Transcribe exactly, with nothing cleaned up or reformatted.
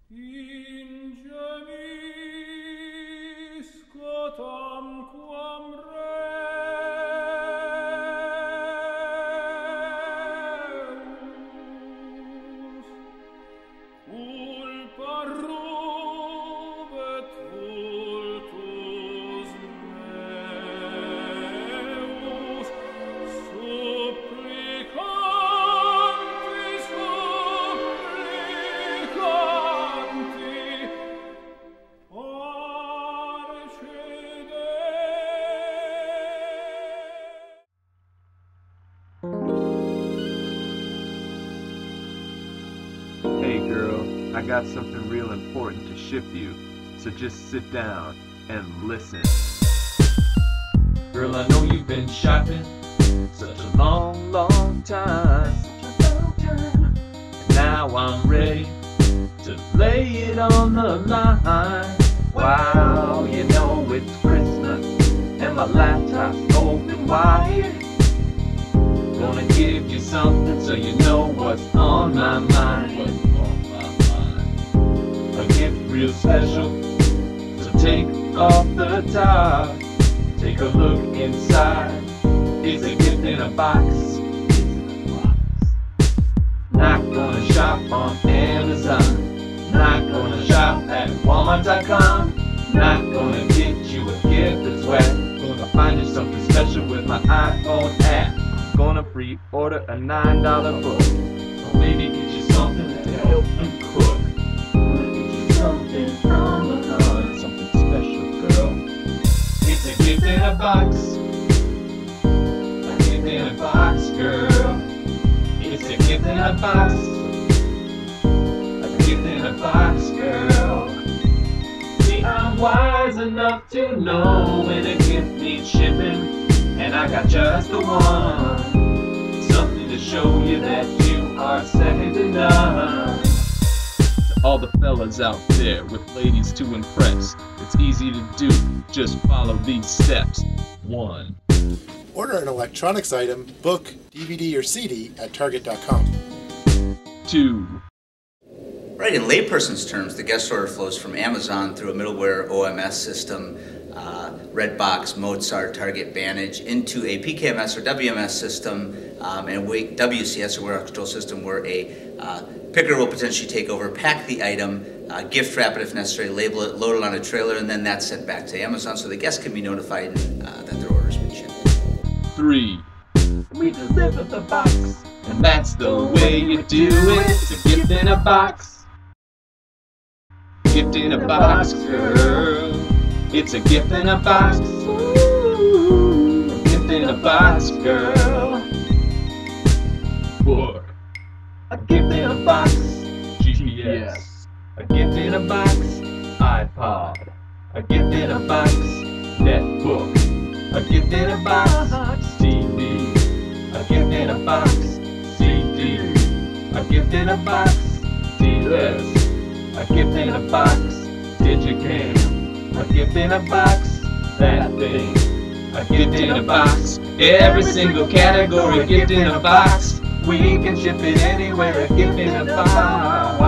Hey girl, I got something real important to ship you, so just sit down and listen. Girl, I know you've been shopping such a long, long time. And now I'm ready to lay it on the line. Wow, you know it's Christmas and my laptop's open wide. Gonna give you something so you know what's on my mind. A gift real special, so take off the top. Take a look inside, it's a gift in a box. Not gonna shop on Amazon, not gonna shop at Walmart dot com. Not gonna get you a gift that's wet. Gonna find you something special with my iPhone app. Gonna pre-order a nine dollar book, or maybe get you something to help you cook. Gonna get you something from the heart, something special, girl. It's a gift in a box, a gift in a box, girl. It's a gift in a box, a gift in a box, girl. See, I'm wise enough to know when a gift needs shipping, and I got just the one. Something to show you that you are second to none. To all the fellas out there with ladies to impress, it's easy to do, just follow these steps. One. Order an electronics item, book, D V D, or C D at Target dot com. Two. Right, in layperson's terms, the guest order flows from Amazon through a middleware O M S system, uh, Redbox, Mozart, Target, Vantage, into a P K M S or W M S system, um, and we, W C S, or warehouse control system, where a uh, picker will potentially take over, pack the item, uh, gift wrap it if necessary, label it, load it on a trailer, and then that's sent back to Amazon so the guest can be notified uh, that their order's been shipped. Three. We deliver the box, and that's the way you do it. It's a gift in a box. Gift in a box, girl. It's a gift in a box. Ooh, a gift in a box, girl. Four. A gift in a box. G P S. A gift in a box. iPod. A gift in a box. Netbook. A gift in a box. T V. A gift in a box. C D. A gift in a box. D S. A gift in a box, Digicam. A gift in a box, that thing. A gift in a box, every single category. A gift in a box, we can ship it anywhere. A gift in a box.